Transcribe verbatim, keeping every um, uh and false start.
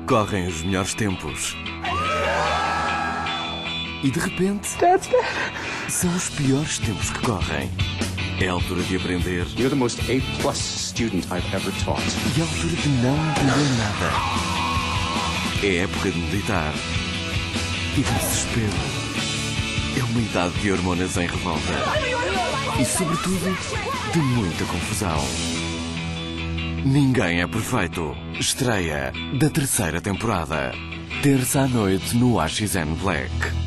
Correm os melhores tempos. E de repente, são os piores tempos que correm. É a altura de aprender. You're the most A plus student I've ever taught. E é a altura de não entender nada. É época de meditar. E de desespero. É uma idade de hormonas em revolta. E, sobretudo, de muita confusão. Ninguém é perfeito. Estreia da terceira temporada. Terça à noite no A X N Black.